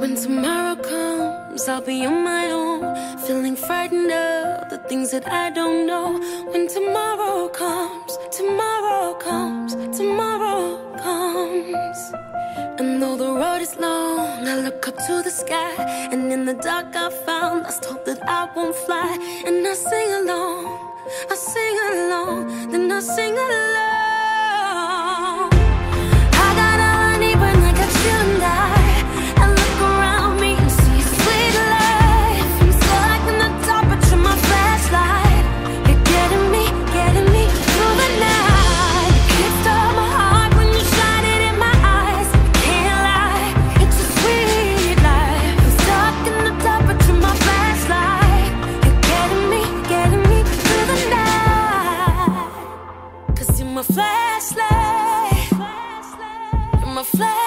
When tomorrow comes, I'll be on my own, feeling frightened of the things that I don't know. When tomorrow comes, tomorrow comes, tomorrow comes. And though the road is long, I look up to the sky, and in the dark I found lost hope that I won't fly. And I sing along, I sing along, then I sing along. I got all I need when I got you and I look around me and see a sweet life. I'm stuck in the dark, but you're my flashlight. You're getting me through the night. You kickstart my heart when you shine it in my eyes. Can't lie, it's a sweet life. I'm stuck in the dark, but you're my flashlight. You're getting me through the night. 'Cause you're my flashlight. You're my flashlight.